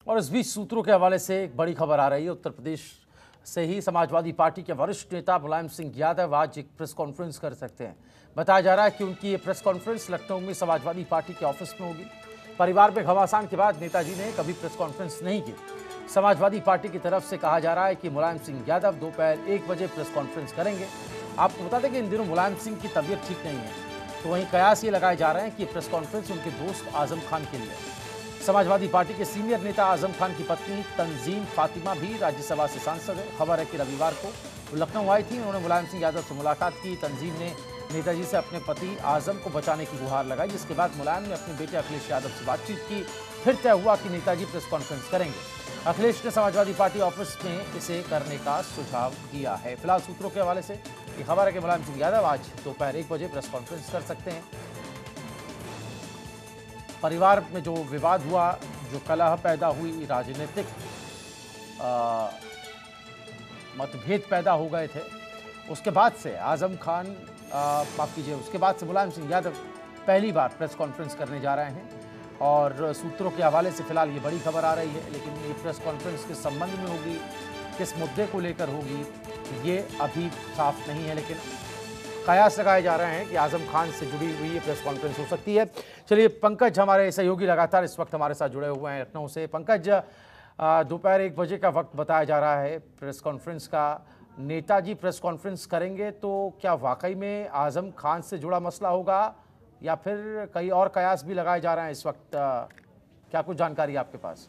और इस बीच सूत्रों के हवाले से एक बड़ी खबर आ रही है। उत्तर प्रदेश से ही समाजवादी पार्टी के वरिष्ठ नेता मुलायम सिंह यादव आज एक प्रेस कॉन्फ्रेंस कर सकते हैं। बताया जा रहा है कि उनकी ये प्रेस कॉन्फ्रेंस लखनऊ में समाजवादी पार्टी के ऑफिस में होगी। परिवार में घमासान के बाद नेताजी ने कभी प्रेस कॉन्फ्रेंस नहीं की। समाजवादी पार्टी की तरफ से कहा जा रहा है कि मुलायम सिंह यादव दोपहर 1 बजे प्रेस कॉन्फ्रेंस करेंगे। आपको बता दें कि इन दिनों मुलायम सिंह की तबीयत ठीक नहीं है, तो वहीं कयास ये लगाए जा रहे हैं कि प्रेस कॉन्फ्रेंस उनके दोस्त आजम खान के लिए। समाजवादी पार्टी के सीनियर नेता आजम खान की पत्नी तंजीम फातिमा भी राज्यसभा से सांसद है। खबर है कि रविवार को वो लखनऊ आई थी। उन्होंने मुलायम सिंह यादव से मुलाकात की। तंजीम ने नेताजी से अपने पति आजम को बचाने की गुहार लगाई, जिसके बाद मुलायम ने अपने बेटे अखिलेश यादव से बातचीत की। फिर तय हुआ कि नेताजी प्रेस कॉन्फ्रेंस करेंगे। अखिलेश ने समाजवादी पार्टी ऑफिस में इसे करने का सुझाव दिया है। फिलहाल सूत्रों के हवाले से ये खबर है कि मुलायम सिंह यादव आज दोपहर 1 बजे प्रेस कॉन्फ्रेंस कर सकते हैं। परिवार में जो विवाद हुआ, जो कलह पैदा हुई, राजनीतिक मतभेद पैदा हो गए थे, उसके बाद से आजम खान माफ कीजिए, उसके बाद से मुलायम सिंह यादव पहली बार प्रेस कॉन्फ्रेंस करने जा रहे हैं। और सूत्रों के हवाले से फिलहाल ये बड़ी खबर आ रही है, लेकिन ये प्रेस कॉन्फ्रेंस किस संबंध में होगी, किस मुद्दे को लेकर होगी, ये अभी साफ नहीं है। लेकिन कयास लगाए जा रहे हैं कि आजम खान से जुड़ी हुई ये प्रेस कॉन्फ्रेंस हो सकती है। चलिए, पंकज हमारे सहयोगी लगातार इस वक्त हमारे साथ जुड़े हुए हैं लखनऊ से। पंकज, दोपहर 1 बजे का वक्त बताया जा रहा है प्रेस कॉन्फ्रेंस का। नेताजी प्रेस कॉन्फ्रेंस करेंगे तो क्या वाकई में आजम खान से जुड़ा मसला होगा, या फिर कई और कयास भी लगाए जा रहे हैं इस वक्त? क्या कुछ जानकारी आपके पास?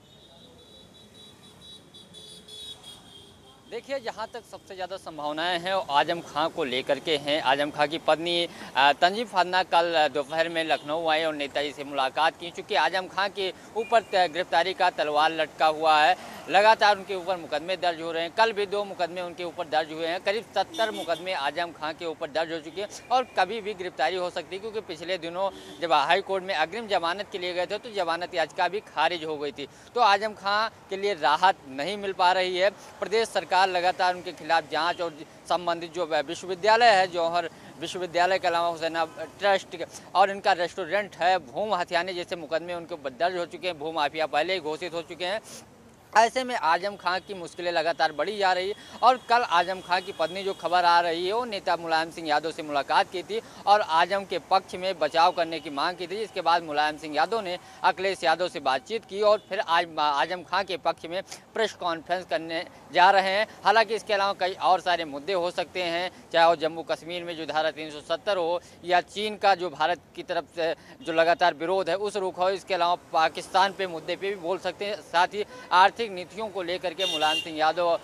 देखिए, जहाँ तक सबसे ज़्यादा संभावनाएं हैं वो आजम खां को लेकर के हैं। आजम खां की पत्नी तंजीम फातिमा कल दोपहर में लखनऊ आए और नेताजी से मुलाकात की। चूँकि आजम खां के ऊपर गिरफ्तारी का तलवार लटका हुआ है, लगातार उनके ऊपर मुकदमे दर्ज हो रहे हैं। कल भी 2 मुकदमे उनके ऊपर दर्ज हुए हैं। करीब 70 मुकदमे आजम खां के ऊपर दर्ज हो चुके हैं और कभी भी गिरफ्तारी हो सकती है, क्योंकि पिछले दिनों जब हाई कोर्ट में अग्रिम जमानत के लिए गए थे तो जमानत याचिका भी खारिज हो गई थी। तो आजम खां के लिए राहत नहीं मिल पा रही है। प्रदेश सरकार लगातार उनके खिलाफ जांच और संबंधित जो विश्वविद्यालय है, जौहर विश्वविद्यालय के अलावा हुसैना ट्रस्ट और इनका रेस्टोरेंट है, भूम हथियाने जैसे मुकदमे उनके ऊपर दर्ज हो चुके हैं। भू माफिया पहले ही घोषित हो चुके हैं। ऐसे में आजम खां की मुश्किलें लगातार बढ़ी जा रही है। और कल आजम खां की पत्नी, जो खबर आ रही है, वो नेता मुलायम सिंह यादव से मुलाकात की थी और आजम के पक्ष में बचाव करने की मांग की थी। इसके बाद मुलायम सिंह यादव ने अखिलेश यादव से बातचीत की और फिर आज आजम खां के पक्ष में प्रेस कॉन्फ्रेंस करने जा रहे हैं। हालांकि इसके अलावा कई और सारे मुद्दे हो सकते हैं, चाहे वो जम्मू कश्मीर में जो धारा 370 हो, या चीन का जो भारत की तरफ से जो लगातार विरोध है उस रुख हो। इसके अलावा पाकिस्तान पे मुद्दे पे भी बोल सकते हैं। साथ ही आर्थिक नीतियों को लेकर के मुलायम सिंह यादव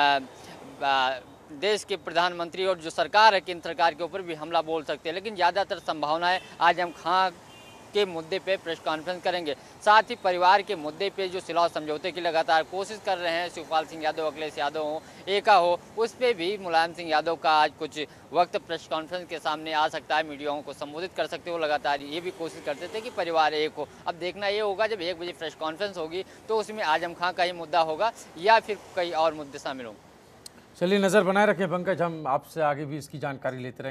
देश के प्रधानमंत्री और जो सरकार है, केंद्र सरकार के ऊपर भी हमला बोल सकते हैं। लेकिन ज़्यादातर संभावना है आजम खां के मुद्दे पे प्रेस कॉन्फ्रेंस करेंगे। साथ ही परिवार के मुद्दे पे जो सिलौह समझौते की लगातार कोशिश कर रहे हैं, शिवपाल सिंह यादव, अखिलेश यादव हो, एका हो, उस पर भी मुलायम सिंह यादव का आज कुछ वक्त प्रेस कॉन्फ्रेंस के सामने आ सकता है। मीडियाओं को संबोधित कर सकते हो। लगातार ये भी कोशिश करते थे कि परिवार एक हो। अब देखना ये होगा जब 1 बजे प्रेस कॉन्फ्रेंस होगी तो उसमें आजम खां का ही मुद्दा होगा या फिर कई और मुद्दे शामिल होंगे। चलिए, नज़र बनाए रखें पंकज, हम आपसे आगे भी इसकी जानकारी लेते रहेंगे।